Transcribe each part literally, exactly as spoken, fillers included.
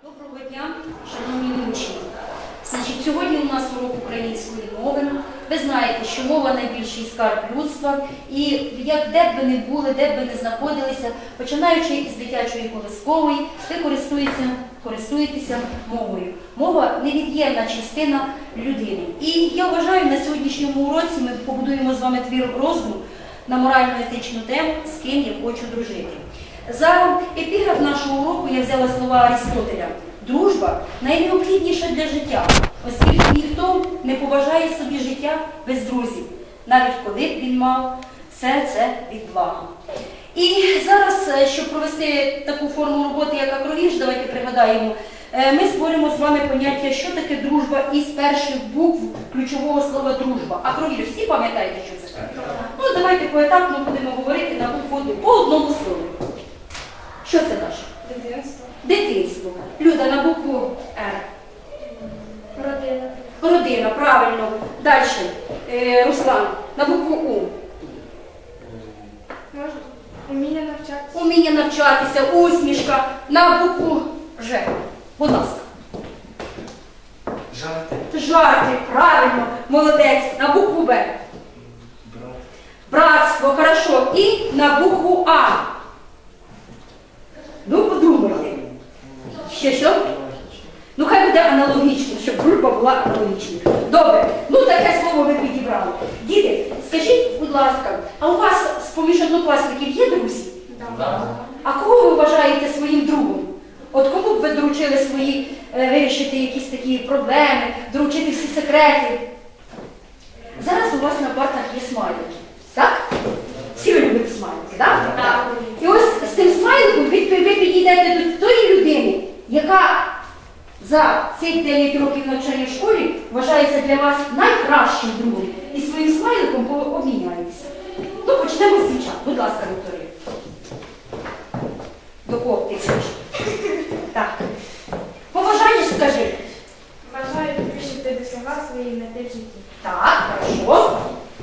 Доброго дня, шановні учні. Значить, сьогодні у нас урок української мови. Ви знаєте, що мова найбільший скарб людства. І як де б ви не були, де б ви не знаходилися, починаючи із дитячої колискової, ви користуєтеся, користуєтеся мовою. Мова – невід'ємна частина людини. І я вважаю, на сьогоднішньому уроці ми побудуємо з вами твір роздуму на морально-етичну тему «З ким я хочу дружити». За епіграф нашого уроку я взяла слова Арістотеля. Дружба найнеобхідніша для життя, оскільки ніхто не поважає собі життя без друзів, навіть коли б він мав все це від блага. І зараз, щоб провести таку форму роботи, як акровірш, давайте пригадаємо, ми створимо з вами поняття, що таке дружба із перших букв ключового слова дружба. Акровірш, всі пам'ятаєте, що це? Ну, давайте поетапно будемо говорити на букву «Д» по одному слову. Що це наше? Дитинство. Дитинство. Люда, на букву «Р». Родина. Родина, правильно. Далі. Е, Руслан, на букву «У». Можна? Уміння навчатися. Уміння навчатися, усмішка. На букву «Ж». Будь ласка. Жарти. Жарти, правильно. Молодець. На букву «Б». Брат. Братство, хорошо. І на букву «А». Ну, подумайте. Ще що? Ну, хай буде аналогічно, щоб дружба була аналогічною. Добре, ну таке слово ви підібрали. Діти, скажіть, будь ласка, а у вас з-поміж однокласників є друзі? Так. А кого ви вважаєте своїм другом? От кому б ви доручили свої, е, вирішити якісь такі проблеми, доручити всі секрети? Зараз у вас на партах є смайлики, так? Всі ви любите смайлики, так? Так. І ось з цим смайликом ви, ви підійдете до тої людини, яка за цих дев'ять років навчання в школі вважається для вас найкращим другом. І своїм смайликом обміняєтеся. Ну, почнемо з дівчат. Будь ласка, Вікторія. До кого ти хочеш? Так. Побажаєш, скажи. Бажаю тобі, щоб ти досягла своєї мети в житті. Так, хорошо.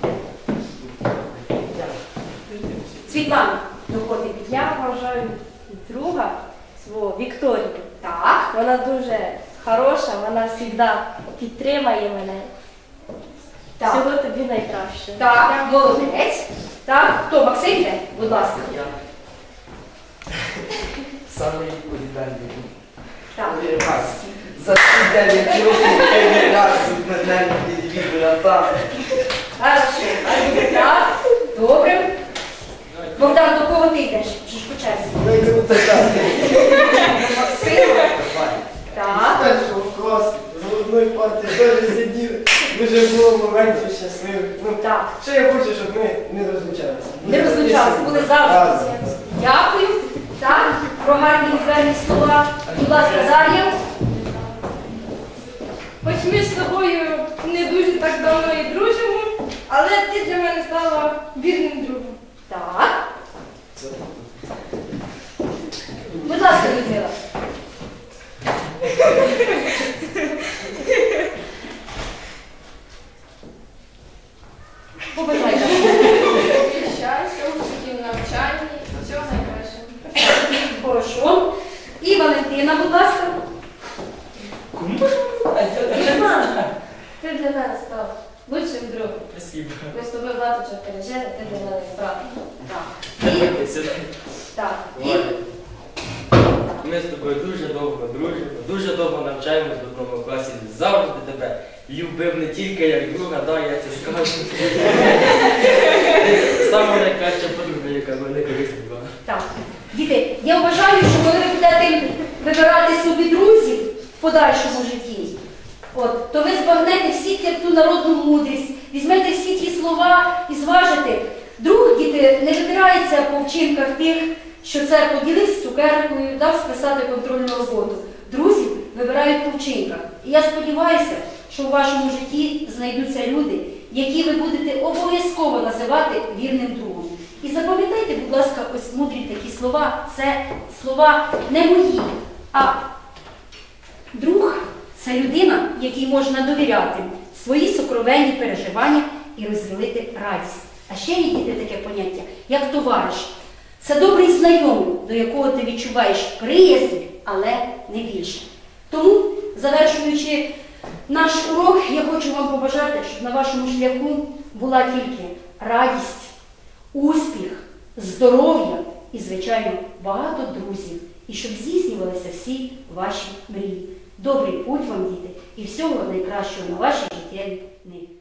Світлана, доходить. Я вважаю друга свого Вікторію. Так. Вона дуже хороша, вона завжди підтримає мене. Так. Всього тобі найкраще. Так, молодець. Так, хто, Максим йде? Будь ласка. Я. Самий відповідальний. Так. Раз. За ці дев'ять років перший раз від мене відвідує там. Хорошо. Так, добре. Богдан, до кого ти йдеш? Чи ж по черзі? Ну, і кому така. Максим. Так. Першого класу, з одної партії теж сиділи, дуже було моментів щасливих. Ну, Так. що я хочу, щоб ми не розлучалися. Не розлучалися, були завжди. Дякую. Так, про гарні відверні слова. Будь ласка, Дар'я. Хоч ми з тобою не дуже так давно і дружимо, але ти для мене стала вірним другом. Так. Будь ласка, Людмила. Побажайте. Щастя, успіхів, навчанні, всього найкращого. Хорошо. І Валентина, будь ласка. Кому? Ти для мене став лучшим другом. Спасибо. Ми з тобою багато чого пережили, ти для мене брат. Так. І, Давайте сюди. так. І, Валя. Ми з тобою дуже довго дружимо, дуже довго навчаємось в одному класі. Завжди тебе любив не тільки як друга, да, я це скажу. Саме найкраща подруга, яка мене колись була. так. Діти, я вважаю, що коли ви будете вибирати собі друзів в подальшому житті, от, то ви збагнете всі ту народну мудрість, візьмете всі ті слова і зважите. Друг, діти, не вибирається по вчинках тих, що це поділись з цукеркою, дав списати контрольну роботу. Друзів вибирають по вчинках. І я сподіваюся, що у вашому житті знайдуться люди, які ви будете обов'язково називати вірним другом. І запам'ятайте, будь ласка, ось мудрі такі слова. Це слова не мої, а друг – це людина, якій можна довіряти свої сокровенні переживання і розділити радість. А ще є, діти, таке поняття, як товариш. Це добрий знайомий, до якого ти відчуваєш приязнь але не більше. Тому, завершуючи наш урок, я хочу вам побажати, щоб на вашому шляху була тільки радість, успіх, здоров'я і, звичайно, багато друзів. І щоб здійснювалися всі ваші мрії. Добрий путь вам, діти, і всього найкращого на вашій життєвій ниві.